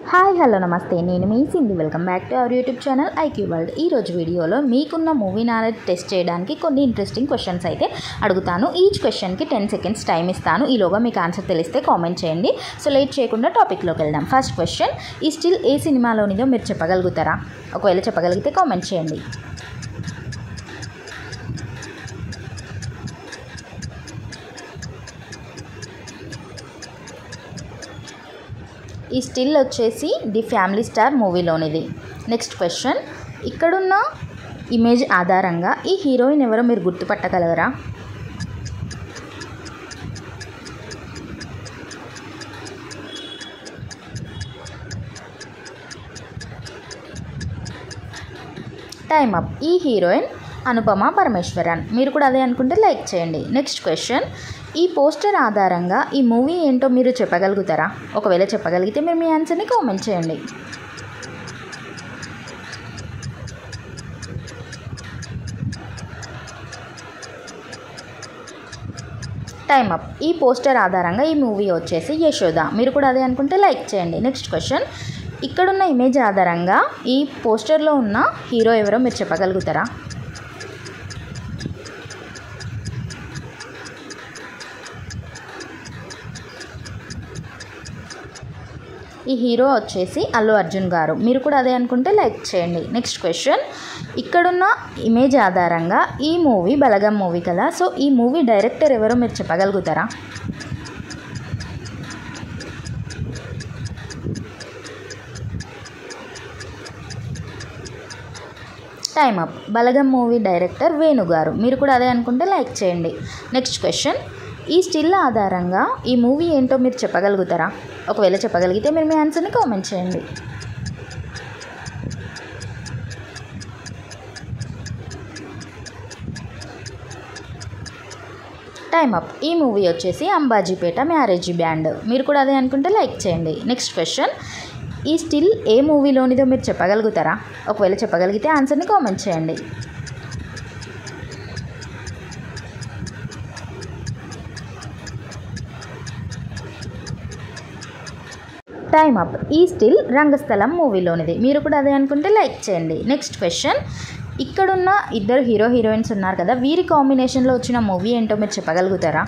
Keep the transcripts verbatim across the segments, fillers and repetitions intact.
Hi hello నమస్తే, నేను మీ Sindhu. Welcome back to our YouTube channel IQ world. ఈరోజు వీడియోలో మీకున్న మూవీ నాలెడ్జ్ టెస్ట్ చేయడానికి కొన్ని ఇంట్రెస్టింగ్ క్వశ్చన్స్ అయితే అడుగుతాను. ఈచ్ క్వశ్చన్కి టెన్ సెకండ్స్ టైం ఇస్తాను. ఈలోగా మీకు ఆన్సర్ తెలిస్తే కామెంట్ చేయండి. సో లేట్ చేయకుండా టాపిక్లోకి వెళ్దాం. ఫస్ట్ క్వశ్చన్, ఈ స్టిల్ ఏ సినిమాలోనిదో మీరు చెప్పగలుగుతారా? ఒకవేళ చెప్పగలిగితే కామెంట్ చేయండి. ఈ స్టిల్ వచ్చేసి ది ఫ్యామిలీ స్టార్ మూవీలోనిది. నెక్స్ట్ క్వశ్చన్, ఇక్కడున్న ఇమేజ్ ఆధారంగా ఈ హీరోయిన్ ఎవరో మీరు గుర్తుపట్టగలరా? Time up. ఈ హీరోయిన్ అనుపమ పరమేశ్వరన్. మీరు కూడా అదే అనుకుంటే లైక్ చేయండి. నెక్స్ట్ క్వశ్చన్, ఈ పోస్టర్ ఆధారంగా ఈ మూవీ ఏంటో మీరు చెప్పగలుగుతారా? ఒకవేళ చెప్పగలిగితే మీరు మీ ఆన్సర్ని కామెంట్ చేయండి. Time up. ఈ పోస్టర్ ఆధారంగా ఈ మూవీ వచ్చేసి యశోద. మీరు కూడా అదే అనుకుంటే లైక్ చేయండి. నెక్స్ట్ క్వశ్చన్, ఇక్కడున్న ఇమేజ్ ఆధారంగా ఈ పోస్టర్లో ఉన్న హీరో ఎవరో మీరు చెప్పగలుగుతారా? ఈ హీరో వచ్చేసి అల్లు అర్జున్ గారు. మీరు కూడా అదే అనుకుంటే లైక్ చేయండి. నెక్స్ట్ క్వశ్చన్, ఇక్కడున్న ఇమేజ్ ఆధారంగా ఈ మూవీ బలగం మూవీ కదా, సో ఈ మూవీ డైరెక్టర్ ఎవరో మీరు చెప్పగలుగుతారా? Time up. Balagam movie director Venu garu. మీరు కూడా అదే అనుకుంటే లైక్ చేయండి. నెక్స్ట్ క్వశ్చన్, ఈ స్టిల్ ఆధారంగా ఈ మూవీ ఏంటో మీరు చెప్పగలుగుతారా? ఒకవేళ చెప్పగలిగితే మీరు మీ ఆన్సర్ని కామెంట్ చేయండి. Time up. ఈ మూవీ వచ్చేసి అంబాజీపేట మ్యారేజ్ బ్యాండ్. మీరు కూడా అదే అనుకుంటే లైక్ చేయండి. నెక్స్ట్ క్వశ్చన్, ఈ స్టిల్ ఏ మూవీలోనిదో మీరు చెప్పగలుగుతారా? ఒకవేళ చెప్పగలిగితే ఆన్సర్ని కామెంట్ చేయండి. Time up. ఈ స్టిల్ రంగస్థలం మూవీలోనిది. మీరు కూడా అదే అనుకుంటే లైక్ చేయండి. నెక్స్ట్ క్వశ్చన్, ఇక్కడున్న ఇద్దరు హీరో హీరోయిన్స్ ఉన్నారు కదా, వీరి కాంబినేషన్లో వచ్చిన మూవీ ఏంటో మీరు చెప్పగలుగుతారా?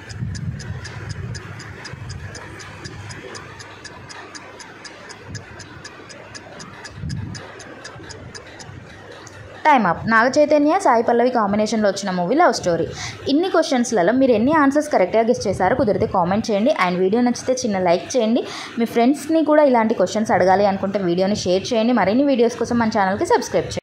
Time up. నాగ చైతన్య సాయి పల్లవి కాంబినేషన్లో వచ్చిన మూవీ లవ్ స్టోరీ. ఇన్ని క్వశ్చన్స్లలో మీరు ఎన్ని ఆన్సర్స్ కరెక్ట్గా గెస్ చేశారో కుదిరితే కామెంట్ చేయండి. అండ్ వీడియో నచ్చితే చిన్న లైక్ చేయండి. మీ ఫ్రెండ్స్ని కూడా ఇలాంటి క్వశ్చన్స్ అడగాలి అనుకుంటే వీడియోని షేర్ చేయండి. మరిన్ని వీడియోస్ కోసం మన ఛానల్కి సబ్స్క్రైబ్ చేయండి.